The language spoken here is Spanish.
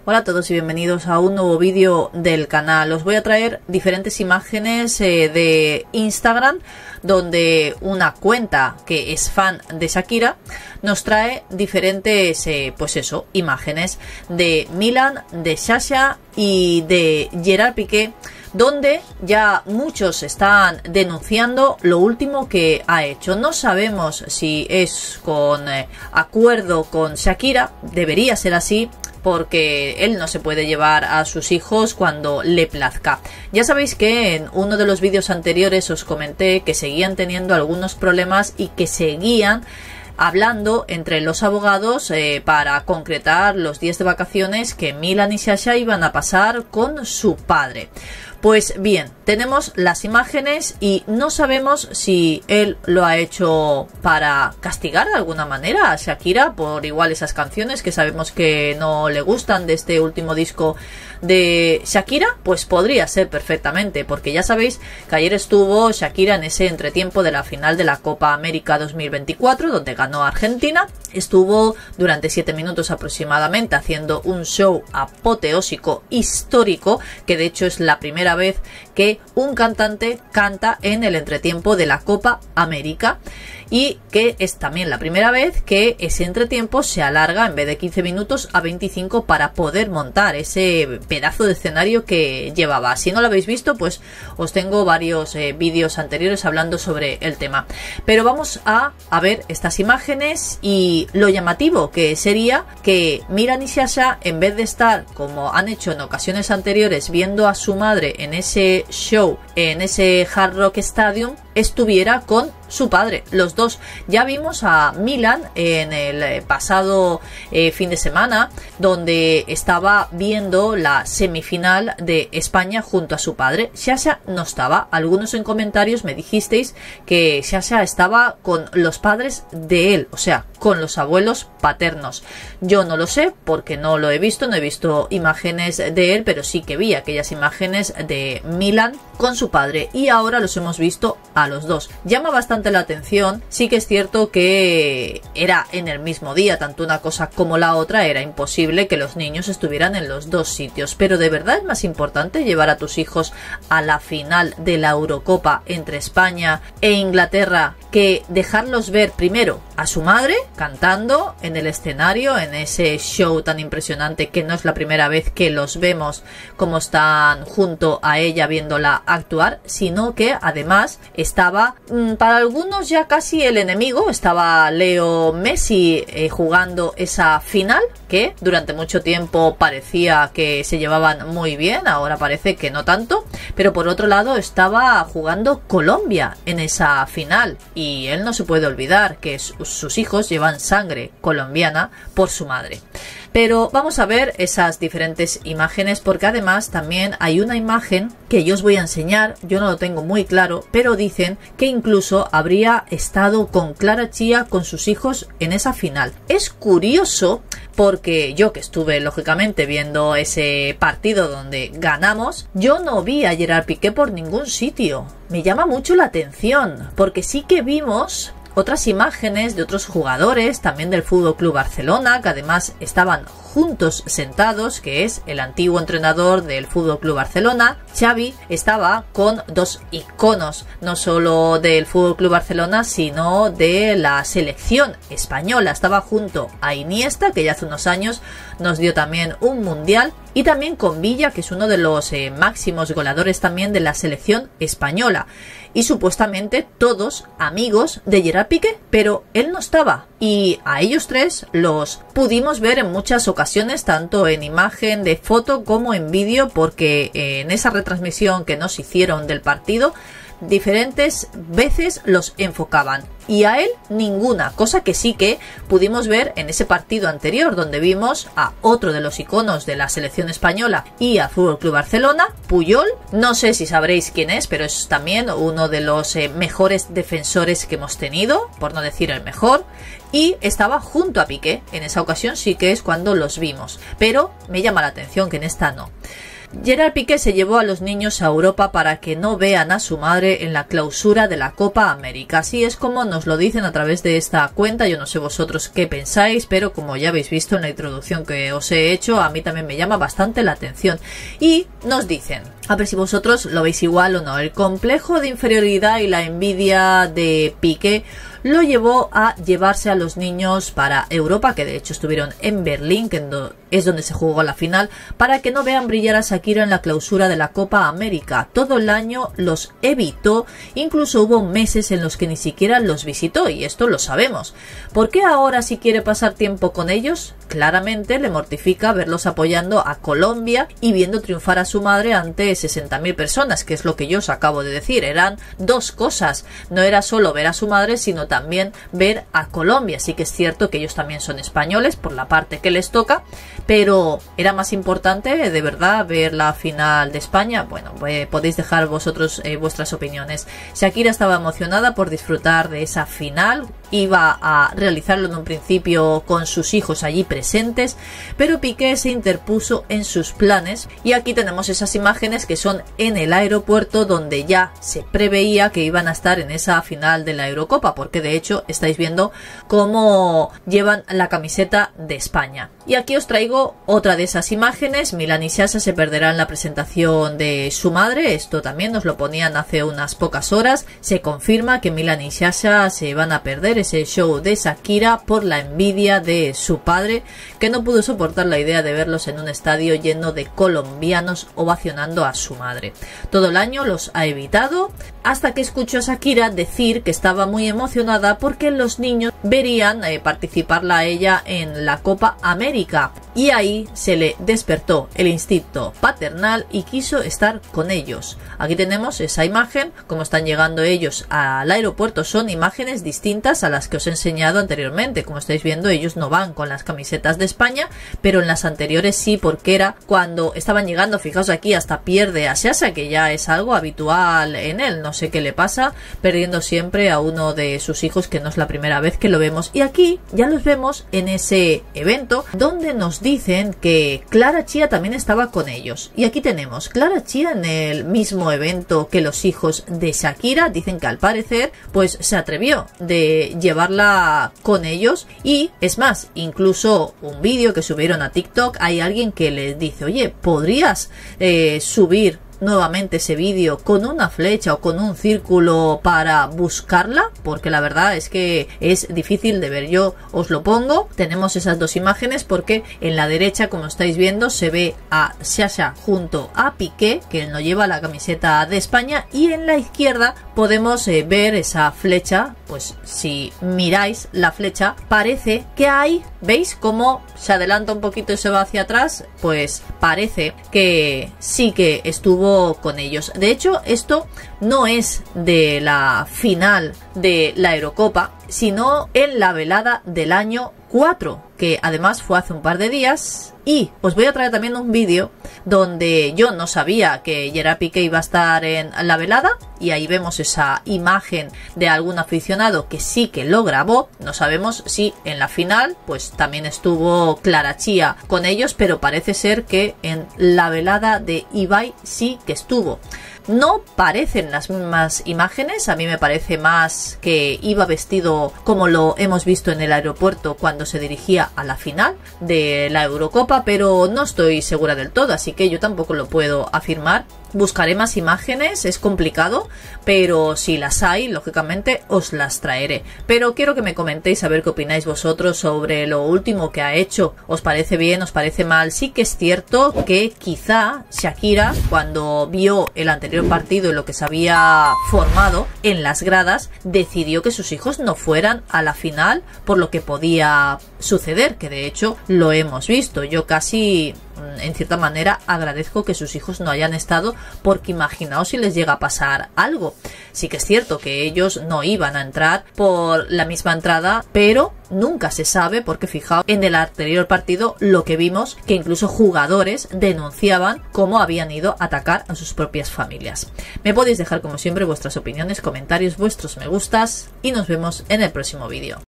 Hola a todos y bienvenidos a un nuevo vídeo del canal. Os voy a traer diferentes imágenes de Instagram, donde una cuenta que es fan de Shakira nos trae diferentes imágenes de Milan, de Sasha y de Gerard Piqué, donde ya muchos están denunciando lo último que ha hecho. No sabemos si es con acuerdo con Shakira, debería ser así, porque él no se puede llevar a sus hijos cuando le plazca. Ya sabéis que en uno de los vídeos anteriores os comenté que seguían teniendo algunos problemas y que seguían hablando entre los abogados para concretar los días de vacaciones que Milan y Sasha iban a pasar con su padre. Pues bien, tenemos las imágenes y no sabemos si él lo ha hecho para castigar de alguna manera a Shakira por igual esas canciones que sabemos que no le gustan de este último disco de Shakira. Pues podría ser perfectamente, porque ya sabéis que ayer estuvo Shakira en ese entretiempo de la final de la Copa América 2024, donde ganó Argentina. Estuvo durante 7 minutos aproximadamente haciendo un show apoteósico histórico, que de hecho es la primera vez que un cantante canta en el entretiempo de la Copa América, y que es también la primera vez que ese entretiempo se alarga en vez de 15 minutos a 25 para poder montar ese pedazo de escenario que llevaba. Si no lo habéis visto, pues os tengo varios vídeos anteriores hablando sobre el tema. Pero vamos a ver estas imágenes y lo llamativo que sería que Milan y Sasha, en vez de estar como han hecho en ocasiones anteriores viendo a su madre en ese show, en ese Hard Rock Stadium, estuviera con su padre, los dos. Ya vimos a Milan en el pasado fin de semana, donde estaba viendo la semifinal de España junto a su padre. Sasha no estaba. Algunos en comentarios me dijisteis que Sasha estaba con los padres de él, o sea, con los abuelos paternos. Yo no lo sé porque no lo he visto, no he visto imágenes de él, pero sí que vi aquellas imágenes de Milan con su padre y ahora los hemos visto a los dos. Llama bastante la atención. Sí que es cierto que era en el mismo día, tanto una cosa como la otra, era imposible que los niños estuvieran en los dos sitios, pero de verdad es más importante llevar a tus hijos a la final de la Eurocopa entre España e Inglaterra que dejarlos ver primero a su madre cantando en el escenario, en ese show tan impresionante, que no es la primera vez que los vemos como están junto a ella viéndola actuar, sino que además estaba para algunos ya casi el enemigo. Estaba Leo Messi jugando esa final, que durante mucho tiempo parecía que se llevaban muy bien, ahora parece que no tanto, pero por otro lado estaba jugando Colombia en esa final y él no se puede olvidar que sus hijos llevan sangre colombiana por su madre. Pero vamos a ver esas diferentes imágenes, porque además también hay una imagen que yo os voy a enseñar. Yo no lo tengo muy claro, pero dicen que incluso habría estado con Clara Chía con sus hijos en esa final. Es curioso porque yo, que estuve lógicamente viendo ese partido donde ganamos, yo no vi a Gerard Piqué por ningún sitio. Me llama mucho la atención porque sí que vimos otras imágenes de otros jugadores también del Fútbol Club Barcelona, que además estaban juntos sentados, que es el antiguo entrenador del Fútbol Club Barcelona. Xavi estaba con dos iconos, no solo del Fútbol Club Barcelona, sino de la selección española. Estaba junto a Iniesta, que ya hace unos años nos dio también un mundial, y también con Villa, que es uno de los máximos goleadores también de la selección española. Y supuestamente todos amigos de Gerard Piqué, pero él no estaba. Y a ellos tres los pudimos ver en muchas ocasiones, tanto en imagen de foto como en vídeo, porque en esa retransmisión que nos hicieron del partido, diferentes veces los enfocaban y a él ninguna, cosa que sí que pudimos ver en ese partido anterior, donde vimos a otro de los iconos de la selección española y a Fútbol Club Barcelona, Puyol. No sé si sabréis quién es, pero es también uno de los mejores defensores que hemos tenido, por no decir el mejor, y estaba junto a Piqué. En esa ocasión sí que es cuando los vimos, pero me llama la atención que en esta no. Gerard Piqué se llevó a los niños a Europa para que no vean a su madre en la clausura de la Copa América. Así es como nos lo dicen a través de esta cuenta. Yo no sé vosotros qué pensáis, pero como ya habéis visto en la introducción que os he hecho, a mí también me llama bastante la atención. Y nos dicen, a ver si vosotros lo veis igual o no, el complejo de inferioridad y la envidia de Piqué lo llevó a llevarse a los niños para Europa, que de hecho estuvieron en Berlín, que es donde se jugó la final, para que no vean brillar a Shakira en la clausura de la Copa América. Todo el año los evitó, incluso hubo meses en los que ni siquiera los visitó, y esto lo sabemos. ¿Por qué ahora si quiere pasar tiempo con ellos? Claramente le mortifica verlos apoyando a Colombia y viendo triunfar a su madre ante 60.000 personas, que es lo que yo os acabo de decir. Eran dos cosas, no era solo ver a su madre, sino también ver a Colombia. Sí que es cierto que ellos también son españoles por la parte que les toca, pero era más importante de verdad ver la final de España. Bueno, podéis dejar vosotros vuestras opiniones. Shakira estaba emocionada por disfrutar de esa final, iba a realizarlo en un principio con sus hijos allí presentes, pero Piqué se interpuso en sus planes, y aquí tenemos esas imágenes que son en el aeropuerto, donde ya se preveía que iban a estar en esa final de la Eurocopa, porque de hecho estáis viendo cómo llevan la camiseta de España. Y aquí os traigo otra de esas imágenes. Milán y Sasha se perderán la presentación de su madre, esto también nos lo ponían hace unas pocas horas. Se confirma que Milán y Sasha se van a perder ese show de Shakira por la envidia de su padre, que no pudo soportar la idea de verlos en un estadio lleno de colombianos ovacionando a su madre. Todo el año los ha evitado, hasta que escuchó a Shakira decir que estaba muy emocionada porque los niños verían participarla a ella en la Copa América, y ahí se le despertó el instinto paternal y quiso estar con ellos. Aquí tenemos esa imagen, como están llegando ellos al aeropuerto. Son imágenes distintas a las que os he enseñado anteriormente. Como estáis viendo, ellos no van con las camisetas de España, pero en las anteriores sí, porque era cuando estaban llegando. Fijaos aquí, hasta pierde a Sasha, que ya es algo habitual en él, no sé qué le pasa, perdiendo siempre a uno de sus hijos, que no es la primera vez que lo vemos. Y aquí ya los vemos en ese evento donde nos dicen que Clara Chía también estaba con ellos. Y aquí tenemos Clara Chía en el mismo evento que los hijos de Shakira. Dicen que al parecer pues se atrevió de llevarla con ellos, y es más, incluso un vídeo que subieron a TikTok, hay alguien que les dice, oye, ¿podrías subir nuevamente ese vídeo con una flecha o con un círculo para buscarla? Porque la verdad es que es difícil de ver. Yo os lo pongo. Tenemos esas dos imágenes, porque en la derecha, como estáis viendo, se ve a Sasha junto a Piqué, que él no lleva la camiseta de España, y en la izquierda podemos ver esa flecha. Pues si miráis la flecha, parece que hay, ¿veis cómo se adelanta un poquito y se va hacia atrás? Pues parece que sí que estuvo con ellos. De hecho, esto no es de la final de la Eurocopa, sino en la velada del año 4, que además fue hace un par de días. Y os voy a traer también un vídeo donde yo no sabía que Gerard Piqué iba a estar en la velada, y ahí vemos esa imagen de algún aficionado que sí que lo grabó. No sabemos si en la final pues también estuvo Clara Chía con ellos, pero parece ser que en la velada de Ibai sí que estuvo. No parecen las mismas imágenes, a mí me parece más que iba vestido como lo hemos visto en el aeropuerto cuando se dirigía a la final de la Eurocopa, pero no estoy segura del todo, así que yo tampoco lo puedo afirmar. Buscaré más imágenes, es complicado, pero si las hay, lógicamente os las traeré. Pero quiero que me comentéis a ver qué opináis vosotros sobre lo último que ha hecho. ¿Os parece bien? ¿Os parece mal? Sí que es cierto que quizá Shakira, cuando vio el anterior partido y lo que se había formado en las gradas, decidió que sus hijos no fueran a la final por lo que podía suceder, que de hecho lo hemos visto. Yo casi, en cierta manera, agradezco que sus hijos no hayan estado, porque imaginaos si les llega a pasar algo. Sí que es cierto que ellos no iban a entrar por la misma entrada, pero nunca se sabe, porque fijaos en el anterior partido lo que vimos, que incluso jugadores denunciaban cómo habían ido a atacar a sus propias familias. Me podéis dejar como siempre vuestras opiniones, comentarios, vuestros me gustas, y nos vemos en el próximo vídeo.